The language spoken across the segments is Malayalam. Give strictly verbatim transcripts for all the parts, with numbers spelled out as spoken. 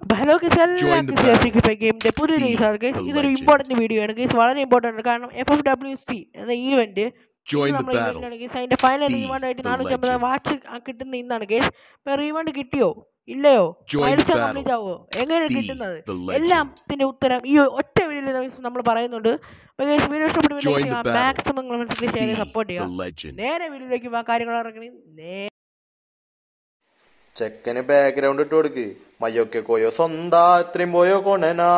ഹലോ ഗൈസ്, എല്ലാവർക്കും സിഎസ്കെ ഗെയിമിന്റെ പുതിയ റിലീസാണ് ഗൈസ്. ഇതൊരു ഇമ്പോർട്ടന്റ് വീഡിയോ ആണ് ഗൈസ്, വളരെ ഇമ്പോർട്ടന്റ് ആണ്. കാരണം എഫ് എഫ് ഡബ്ല്യു സി എന്ന ഈവന്റ് നമ്മുടെ ഈവന്റാണ് ഗൈസ്. അതിന്റെ ഫൈനൽ റീവാണ്ട് ആയിട്ട് നാനൂറ്റി അമ്പത് വാച്ച് കിട്ടുന്ന ഇന്നാണ് ഗൈസ്. ഇപ്പൊ റീവാണ്ട് കിട്ടിയോ ഇല്ലയോ, മൈൽസ്റ്റോൺ കംപ്ലീറ്റ് ആവോ, എങ്ങനെയാണ് കിട്ടുന്നത്, എല്ലാത്തിന്റെ ഉത്തരം ഈ ഒറ്റ വീഡിയോയിൽ നമ്മൾ പറയുന്നുണ്ട്. വീഡിയോ ഇഷ്ടപ്പെട്ടു മാക്സിമം ഷെയർ സപ്പോർട്ട് ചെയ്യുക. നേരെ വീഡിയോയിലേക്ക് കാര്യങ്ങൾ ഇറങ്ങി. ചെക്കന് ബാക്ക്ഗ്രൗണ്ട് ഇട്ട് കൊടുക്ക്. മയ്യൊക്കെ കോയോ സ്വന്താ ഇത്രയും പോയോ കൊണനാ.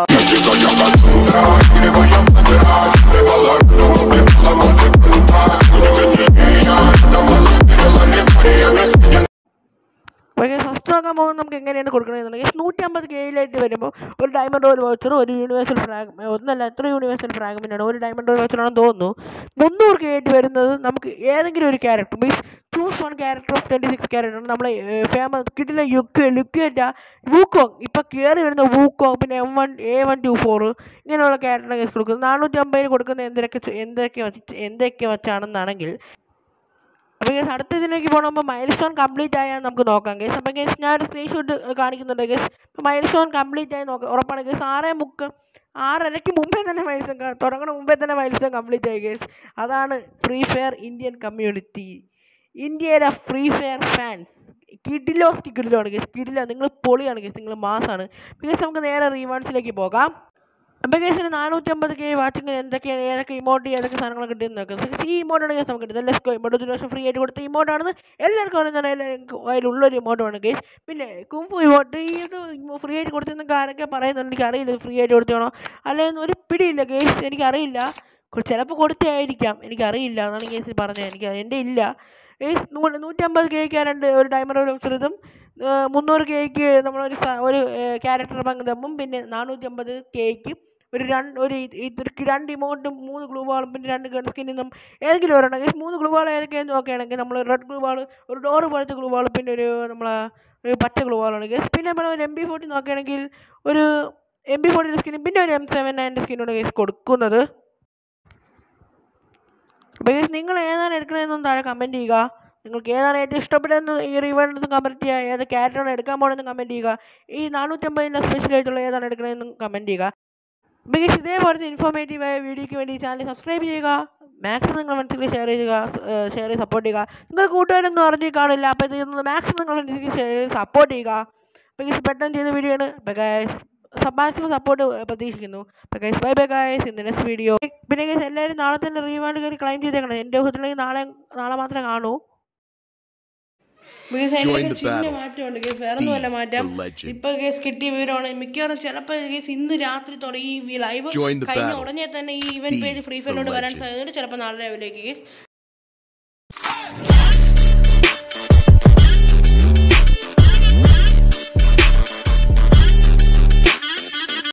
ഫസ്റ്റ് നോക്കാൻ പോകുന്നത് നമുക്ക് എങ്ങനെയാണ് കൊടുക്കണമെന്നുണ്ടെങ്കിൽ നൂറ്റി അമ്പത് കെയിലായിട്ട് വരുമ്പോൾ ഒരു ഡയമണ്ട് റോയൽ വൗച്ചറും ഒരു യൂണിവേഴ്സൽ ഫ്രാഗ് ഒന്നല്ല എത്ര യൂണിവേഴ്സൽ ഫ്രാഗ്മെൻ്റാണ് ഒരു ഡയമണ്ട് റോയൽ വൗച്ചറാണെന്ന് തോന്നുന്നു. മുന്നൂറ് കെ ആയിട്ട് വരുന്നത് നമുക്ക് ഏതെങ്കിലും ഒരു character means choose one character of twenty six character നമ്മളെ ഫേമസ് കിട്ടില്ല യുക്ക് ലുക്കേറ്റ വൂക്കോങ് ഇപ്പോൾ കയറി വരുന്ന വൂക്കോങ് പിന്നെ M one A one two four ഇങ്ങനെയുള്ള ക്യാരക്ടറിനെ കേസ് കൊടുക്കുന്നത്. നാനൂറ്റി അമ്പതിന് കൊടുക്കുന്ന എന്തൊക്കെ എന്തൊക്കെ വെച്ച് എന്തൊക്കെ വെച്ചാണെന്നാണെങ്കിൽ അപ്പോൾ ഗേസ് അടുത്ത ഇതിലേക്ക് പോകണമെങ്കിൽ മൈൽ സ്റ്റോൺ കംപ്ലീറ്റ് ആയാൽ നമുക്ക് നോക്കാം ഗേസ്. അപ്പോൾ ഗേസ് ഞാൻ ഒരു സ്ക്രീൻഷോട്ട് കാണിക്കുന്നുണ്ട് ഗേസ്. ഇപ്പോൾ മൈൽ സ്റ്റോൺ കംപ്ലീറ്റ് ആയി നോക്കാം ഉറപ്പാണ് ഗേസ്. ആറേ മുക്ക് ആറരയ്ക്ക് മുമ്പേ തന്നെ മൈൽ സ്റ്റോൺ തുടങ്ങണ മുമ്പേ തന്നെ മൈൽ സ്റ്റോൺ കംപ്ലീറ്റ് ആയി ഗേസ്. അതാണ് ഫ്രീ ഫയർ ഇന്ത്യൻ കമ്മ്യൂണിറ്റി, ഇന്ത്യയിലെ ഫ്രീ ഫയർ ഫാൻസ് കിഡിലോസ് കിഡിലാണ് ഗേസ്. കിഡില നിങ്ങൾ പൊളിയാണ് ഗേസ്, നിങ്ങൾ മാസാണ് ഗേസ്. നമുക്ക് നേരെ റീവാൺസിലേക്ക് പോകാം. അപ്പോൾ കേസിന് നാനൂറ്റമ്പത് കെ വാച്ചിങ്ങിന് എന്തൊക്കെയാണ് ഏതൊക്കെ ഇമോട്ട് ഏതൊക്കെ സാധനങ്ങൾ കിട്ടിയെന്ന് നോക്കാം. ഈ ഇമോട്ടാണ് കേസ് നമുക്ക് കിട്ടുന്നത്. ലെസ്കോ ഇമോട്ട് ഒരു വർഷം ഫ്രീ ആയിട്ട് കൊടുത്ത ഇമോട്ടാണെന്ന് എല്ലാവർക്കും അറിയുന്നതാണ്. എല്ലാവർക്കും അതിലുള്ളൊരു ഇമോട്ടുമാണ് കേസ്. പിന്നെ കുംഫു ഇമോട്ട് ഈ ഇത് ഫ്രീ ആയിട്ട് കൊടുത്തെന്നൊക്കെ ആരൊക്കെ പറയുന്നുണ്ട്, എനിക്ക് അറിയില്ല ഫ്രീ ആയിട്ട് കൊടുത്തതാണോ അല്ലെങ്കിൽ ഒരു പിടിയില്ല കേസ്, എനിക്കറിയില്ല. ചിലപ്പോൾ കൊടുത്തായിരിക്കാം, എനിക്കറിയില്ല എന്നാണ് കേസ് പറഞ്ഞത്. എനിക്ക് എൻ്റെ ഇല്ല കേസ്. നൂറ്റമ്പത് കെയ്ക്ക് രണ്ട് ഒരു ഡയമണ്ട് വെച്ചതും മുന്നൂറ് കെയ്ക്ക് നമ്മളൊരു ഒരു ക്യാരക്ടർ പങ്കുതമ്മും പിന്നെ നാനൂറ്റി അമ്പത് കെയ്ക്ക് ഒരു രണ്ട് ഒരു ഇതൊരു രണ്ട് ഇമോട്ടും മൂന്ന് ഗ്ലൂ വാളും പിന്നെ രണ്ട് ഗൺ സ്കിന്നും ഏതെങ്കിലും ഒരെണ്ണം ഗൈസ്. മൂന്ന് ഗ്ലൂ വാൾ ഏതൊക്കെയാണെന്ന് നോക്കുകയാണെങ്കിൽ നമ്മൾ റെഡ് ഗ്ലൂ വാൾ ഒരു ഡോറ് പോലത്തെ ഗ്ലൂ വാൾ പിന്നെ ഒരു നമ്മളെ ഒരു പച്ച ഗ്ലൂ വാളാണ് ഗൈസ്. പിന്നെ നമ്മൾ ഒരു എം ബി ഫോർട്ടി നോക്കുകയാണെങ്കിൽ ഒരു എം ബി ഫോർട്ടിൻ്റെ സ്കിന്നും പിന്നെ ഒരു എം സെവൻ നയൻ്റെ സ്കിന്നോട് ഗൈസ് കൊടുക്കുന്നത്. അപ്പോൾ ഗൈസ് നിങ്ങൾ ഏതാണ് എടുക്കണമെന്നും താഴെ കമൻറ്റ് ചെയ്യുക. നിങ്ങൾക്ക് ഏതാണ് ഏറ്റവും ഇഷ്ടപ്പെട്ടതെന്ന് ഈ റിവാർഡിൽ കമൻറ്റ് ചെയ്യുക. ഏത് ക്യാരക്ടറാണ് എടുക്കാൻ പോകണമെന്ന് കമൻറ്റ് ചെയ്യുക. ഈ നാനൂറ്റമ്പതിൻ്റെ സ്പെഷ്യലായിട്ടുള്ള ഏതാണ് എടുക്കണമെന്നും കമൻറ്റ് ചെയ്യുക. ബിക്കോസ് ഇതേപോലത്തെ ഇൻഫോർമേറ്റീവായ വീഡിയോയ്ക്ക് വേണ്ടി ചാനൽ സബ്സ്ക്രൈബ് ചെയ്യുക. മാക്സിമം നിങ്ങൾ മനസ്സിൽ ഷെയർ ചെയ്യുക, ഷെയർ ചെയ്ത് സപ്പോർട്ട് ചെയ്യുക. നിങ്ങൾ കൂട്ടുകാരൊന്നും അറിഞ്ഞ് കാണില്ല, അപ്പോൾ ഇത് മാക്സിമം നിങ്ങൾ മനസ്സിൽ ഷെയർ ചെയ്ത് സപ്പോർട്ട് ചെയ്യുക. ബിക്കോസ് പെട്ടെന്ന് ചെയ്ത വീഡിയോ ആണ്. മാക്സിമം സപ്പോർട്ട് പ്രതീക്ഷിക്കുന്നു. Bye bye guys, in the next video. പിന്നെ ഗൈസ് എല്ലാവരും നാളെ തന്നെ റീവാണ്ട് കയറി ക്ലൈം ചെയ്തേക്കണം. എൻ്റെ ഊഹത്തിലേക്ക് നാളെ നാളെ മാത്രമേ കാണൂ. ചിന്ന മാറ്റമുണ്ട് കേസ്, വേറെ ഒന്നുമല്ല മാറ്റം. ഇപ്പൊ കേസ് കിട്ടിയ വിവരമാണ് മിക്കവാറും ചിലപ്പോൾ കേസ് ഇന്ന് രാത്രി തുടങ്ങി ഈ ലൈവ് കഴിഞ്ഞ ഉടനെ തന്നെ ഈ ഇവന്റ് പേജ് ഫ്രീ ഫയറിലോട്ട് വരാൻ സാധ്യതയുണ്ട്. ചിലപ്പോൾ നാളെ രാവിലേക്ക് കേസ്